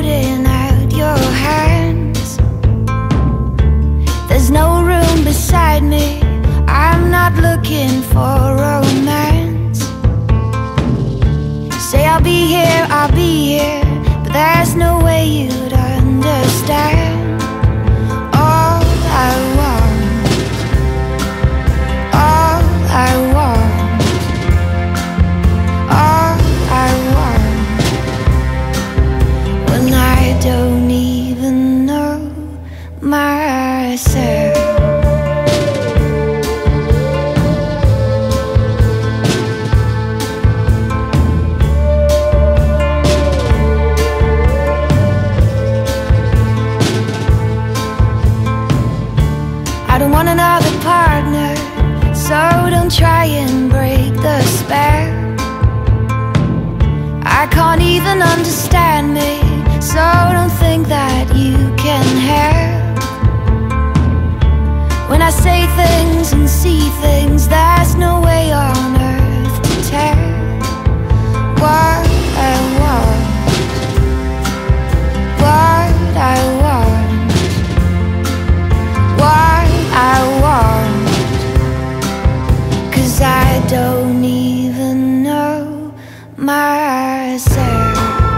holding out your hands. There's no room beside me, I'm not looking for romance. Say I'll be here, but there's no way you'd understand. All I want, all I want, all I want, when I don't even know myself. I don't want another partner, so don't try and break the spell. I can't even understand me, so don't think that you can help. When I say things and see things, there's no way on earth to tell what I want, what I want, what I want, 'cause I don't even know myself.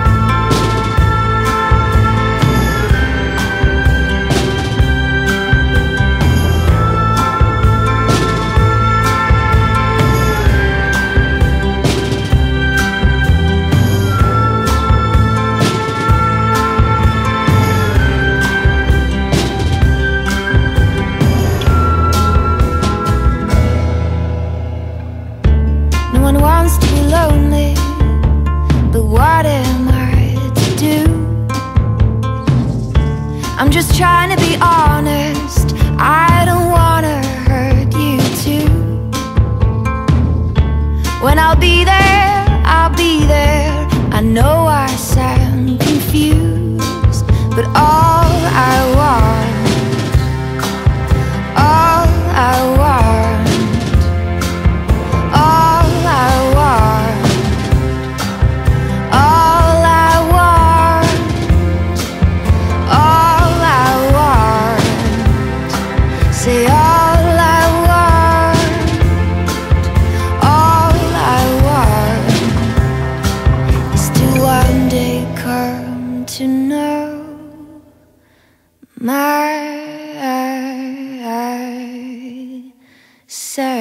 No one wants to be lonely, but what am I to do? I'm just trying to be honest, I don't wanna hurt you too. When I'll be there, I'll be there. I know I sound confused, but all I want, all I want, all I want, all I want, all I want, say all I want, all I want, is to one day come to know myself.